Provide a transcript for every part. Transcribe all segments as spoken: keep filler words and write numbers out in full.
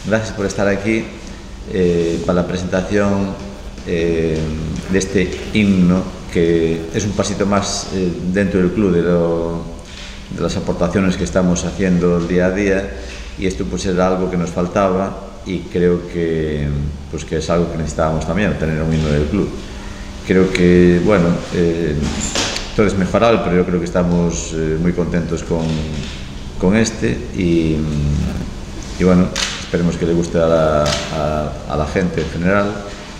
gracias por estar aquí eh, para la presentación eh, de este himno, que es un pasito más eh, dentro del club de, lo, de las aportaciones que estamos haciendo día a día, y esto pues era algo que nos faltaba y creo que, pues, que es algo que necesitábamos también, tener un himno del club. Creo que, bueno, eh, todo es mejorable, pero yo creo que estamos eh, muy contentos con, con este y, y bueno, esperemos que le guste a la, a, a la gente en general.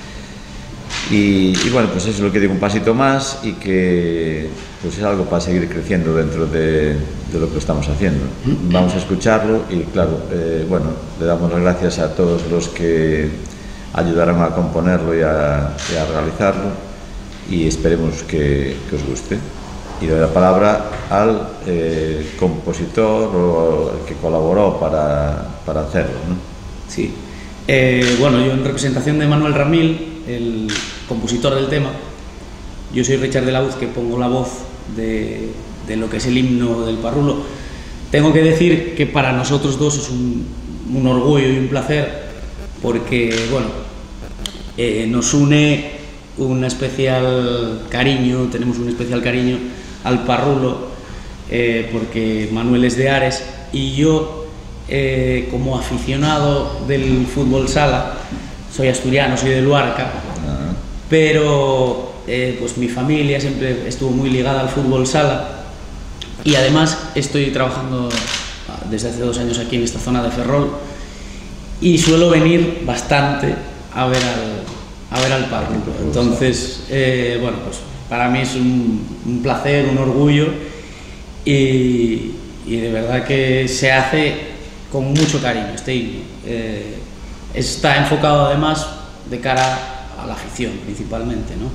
Y, y bueno, pues eso es lo que digo, un pasito más, y que pues es algo para seguir creciendo dentro de, de lo que estamos haciendo. Vamos a escucharlo y claro, eh, bueno, le damos las gracias a todos los que ayudaron a componerlo y a, y a realizarlo, y esperemos que, que os guste. Y doy la palabra al eh, compositor o el que colaboró para, para hacerlo, ¿no? Sí. Eh, bueno, yo en representación de Manuel Ramil, el compositor del tema, yo soy Richard de la Uz, que pongo la voz de, de lo que es el himno del Parrulo. Tengo que decir que para nosotros dos es un, un orgullo y un placer, porque bueno, eh, nos une un especial cariño, tenemos un especial cariño al Parrulo, eh, porque Manuel es de Ares y yo, eh, como aficionado del fútbol sala, soy asturiano, soy de Luarca, uh-huh. pero eh, pues mi familia siempre estuvo muy ligada al fútbol sala, y además estoy trabajando desde hace dos años aquí en esta zona de Ferrol y suelo venir bastante a ver al a ver al Parrulo. Entonces, eh, bueno, pues para mí es un, un placer, un orgullo, y, y de verdad que se hace con mucho cariño este himno. Eh, está enfocado además de cara a la afición principalmente, ¿no?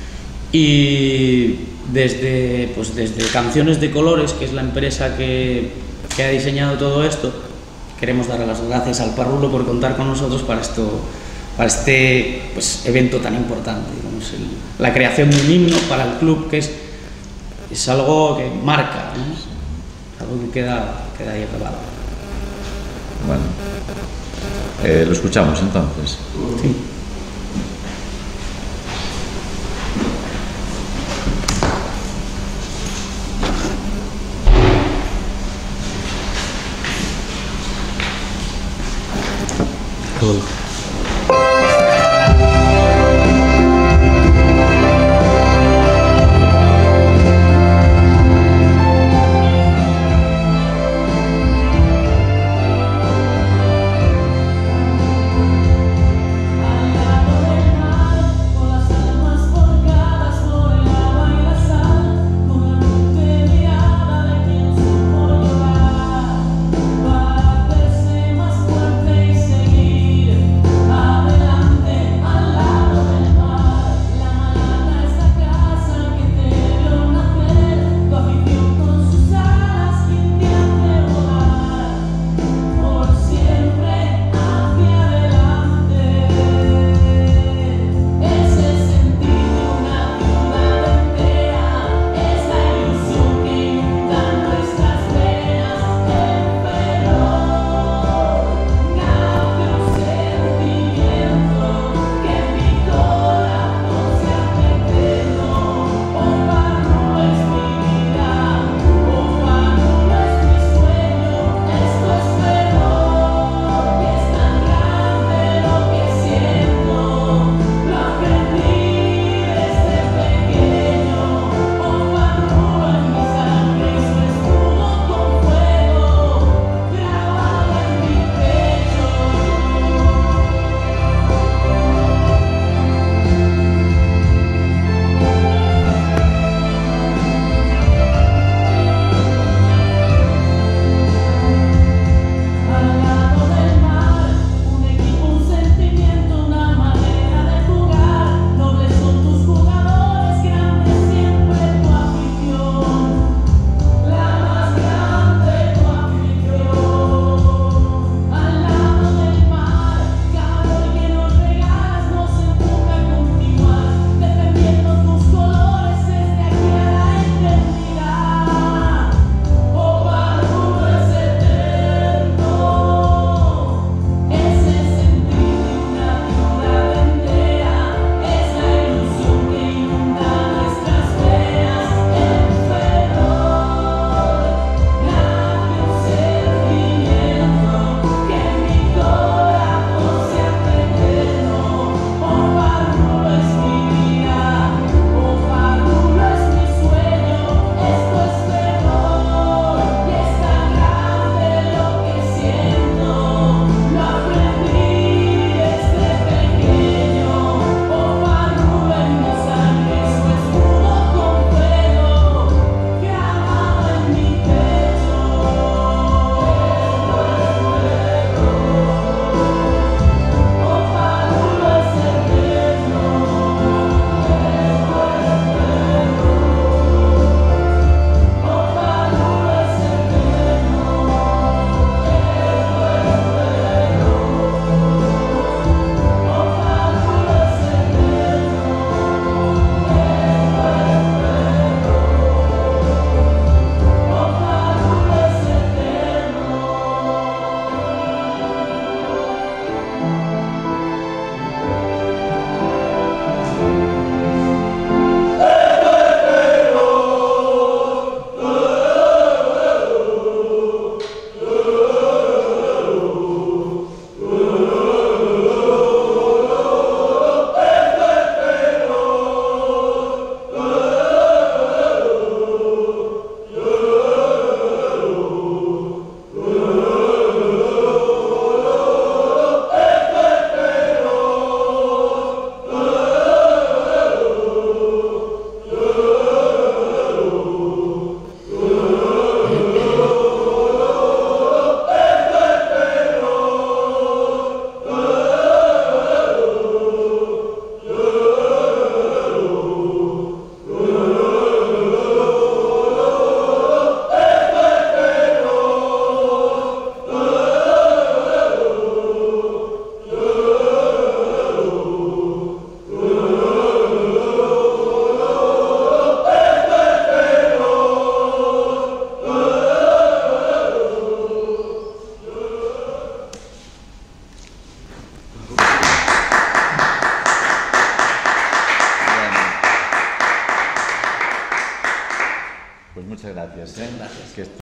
Y desde, pues desde Canciones de Colores, que es la empresa que, que ha diseñado todo esto, queremos darle las gracias al Parrulo por contar con nosotros para esto, para este pues, evento tan importante, digamos, el, la creación de un himno para el club, que es, es algo que marca, ¿no? Es algo que queda, queda ahí grabado. Bueno, eh, lo escuchamos entonces. Sí. Cool. Seguir gracias. Muchas gracias. Que